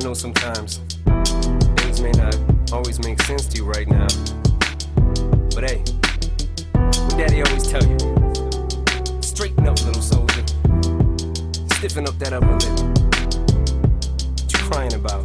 know sometimes things may not always make sense to you right now, but hey, what Daddy always tell you, straighten up, little soldier, stiffen up that upper lip. What you crying about?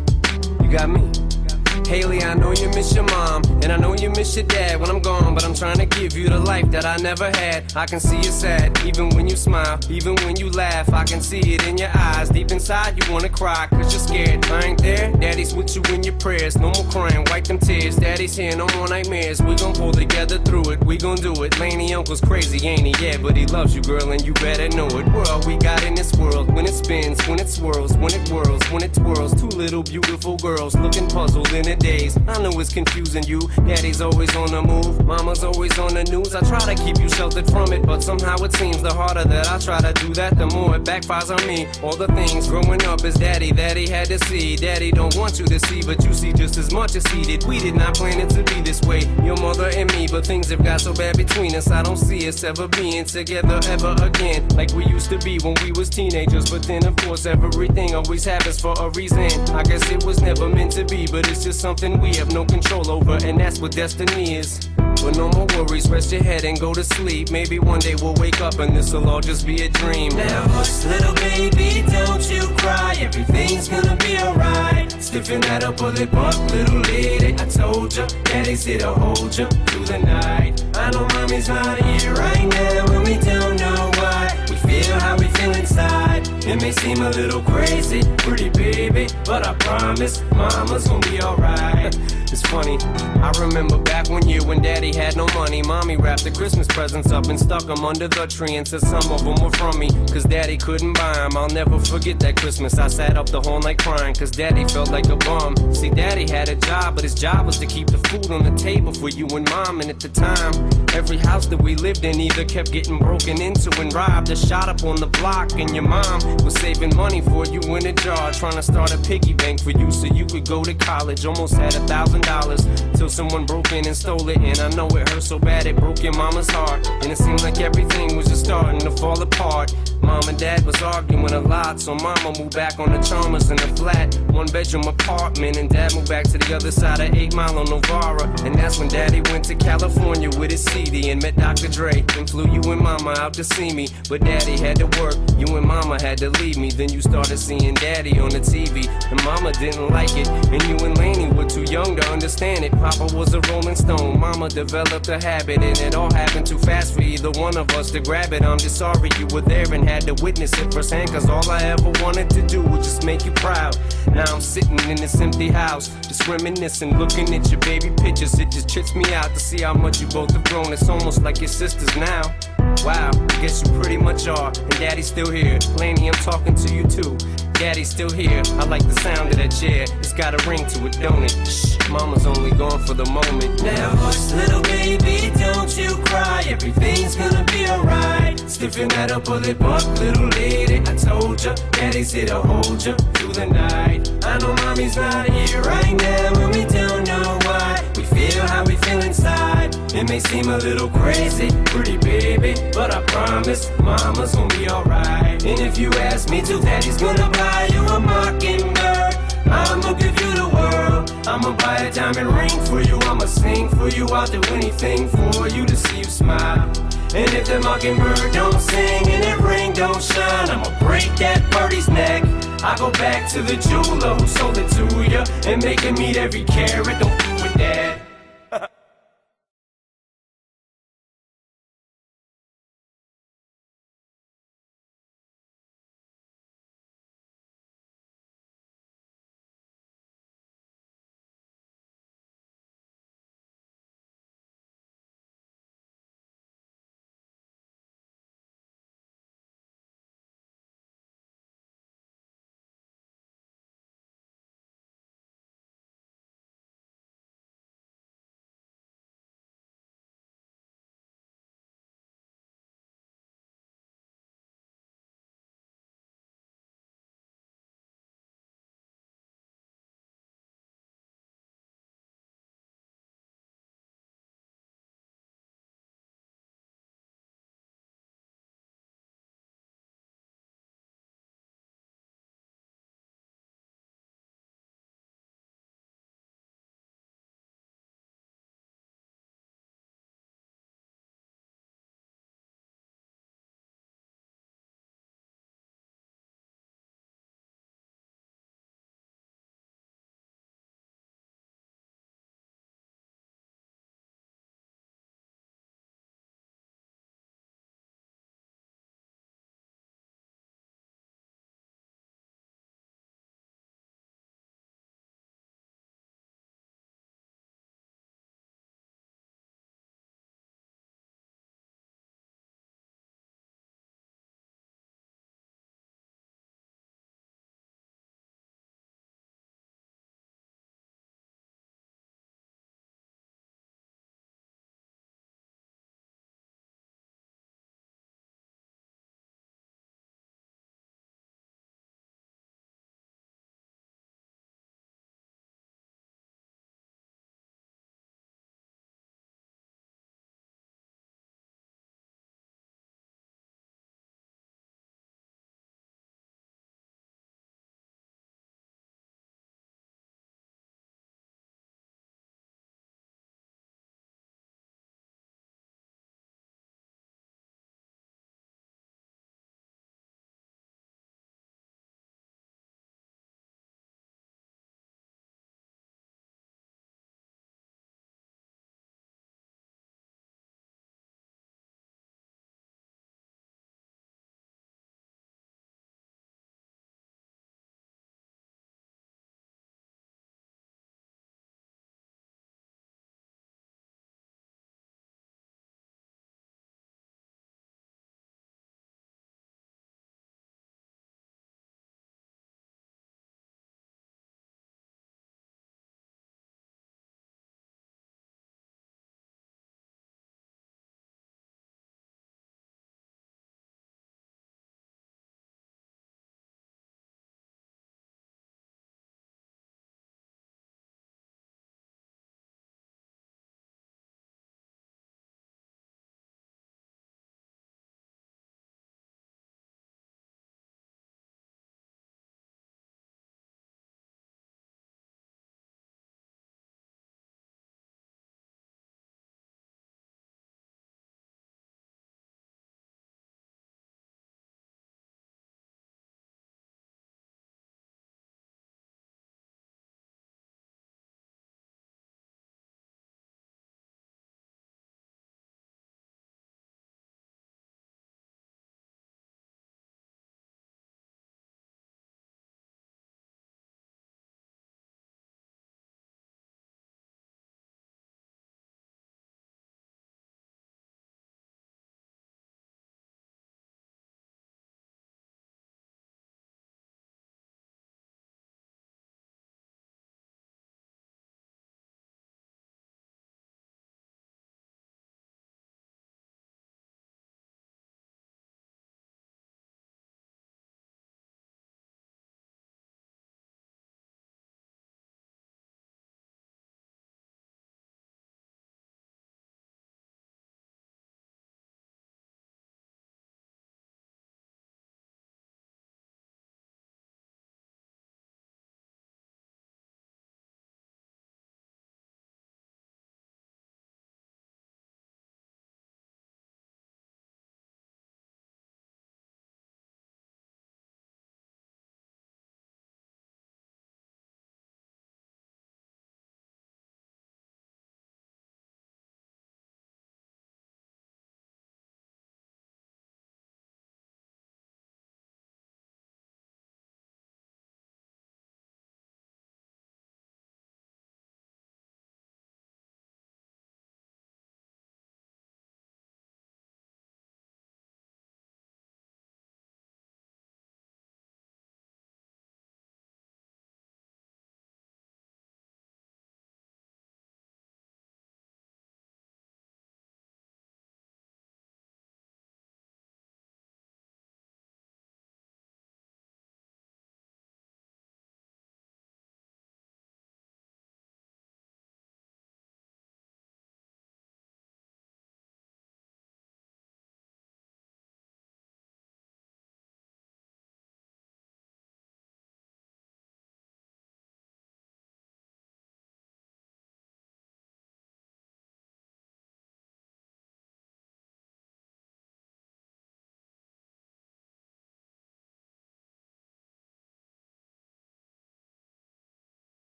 You got me. Haley, I know you miss your mom, and I know you miss your dad when I'm gone, but I'm trying to give you the life that I never had. I can see you sad, even when you smile, even when you laugh. I can see it in your eyes, deep inside you wanna cry, cause you're scared. I ain't there, Daddy's with you in your prayers. No more crying, wipe them tears. Daddy's here, no more nightmares. We gon' pull together through it, we gon' do it. Laney uncle's crazy, ain't he? Yeah, but he loves you, girl, and you better know it. We're all we got in this world, when it spins, when it swirls, when it whirls, when it twirls. Two little beautiful girls looking puzzled in a daze. I know it's confusing you. Daddy's always on the move, mama's always on the news. I try to keep you sheltered from it, but somehow it seems the harder that I try to do that, the more it backfires on me. All the things growing up as daddy that he had to see, daddy don't want you to see, but you see just as much as he did. We did not plan it to be this way, your mother and me, but things have got so bad between us. I don't see us ever being together ever again, like we used to be when we was teenagers. But then of course everything always happens for a reason. I guess it was never meant to be, but it's just something we have no control over, and that's what destiny is. But no more worries, rest your head and go to sleep. Maybe one day we'll wake up and this'll all just be a dream. Now hush, little baby, don't you cry. Everything's gonna be alright. Stiffen that upper lip up, little lady. I told ya, Daddy's here to hold ya through the night. I know mommy's not here right now, and we don't know why. We feel how we feel inside. It may seem a little crazy, pretty baby, but I promise mama's gonna be alright. It's funny, I remember back one year when Daddy had no money. Mommy wrapped the Christmas presents up and stuck them under the tree and said some of them were from me, cause Daddy couldn't buy them. I'll never forget that Christmas. I sat up the whole night crying, cause Daddy felt like a bum. See, Daddy had a job, but his job was to keep the food on the table for you and Mom. And at the time, every house that we lived in either kept getting broken into and robbed or shot up on the block. And your mom was saving money for you in a jar, trying to start a piggy bank for you so you could go to college. Almost had $1,000 till someone broke in and stole it. And I know it hurt so bad it broke your mama's heart, and it seemed like everything was just starting to fall apart. Mom and Dad was arguing a lot, so Mama moved back on the Chalmers in a flat, one-bedroom apartment, and Dad moved back to the other side of 8 Mile on Novara. And that's when Daddy went to California with his CD and met Dr. Dre, and flew you and Mama out to see me. But Daddy had to work, you and Mama had to leave me. Then you started seeing Daddy on the TV, and Mama didn't like it, and you and Laney were too young to understand it. Papa was a Rolling Stone, Mama developed a habit, and it all happened too fast for either one of us to grab it. I'm just sorry you were there and had to witness it firsthand, cause all I ever wanted to do was just make you proud. Now I'm sitting in this empty house, just reminiscing, looking at your baby pictures. It just trips me out to see how much you both have grown. It's almost like your sisters now. Wow, I guess you pretty much are, and Daddy's still here. Laney, I'm talking to you too. Daddy's still here, I like the sound of that chair. It's got a ring to it, don't it? Shh, Mama's only gone for the moment. Now hush, little baby, don't you cry. Everything's gonna be alright. Stiffen that upper lip up, little lady. I told ya, Daddy's here to hold ya through the night. I know mommy's not here right now, and we don't know why. We feel how we feel inside. It may seem a little crazy, pretty baby, but I promise mama's gonna be alright. And if you ask me to, Daddy's gonna buy you a mockingbird. I'ma give you the world. I'ma buy a diamond ring for you. I'ma sing for you. I'll do anything for you to see you smile. And if the mockingbird don't sing and that ring don't shine, I'ma break that birdie's neck. I go baback to the jeweler who sold it to ya and make him eat every carat. Don't f with that.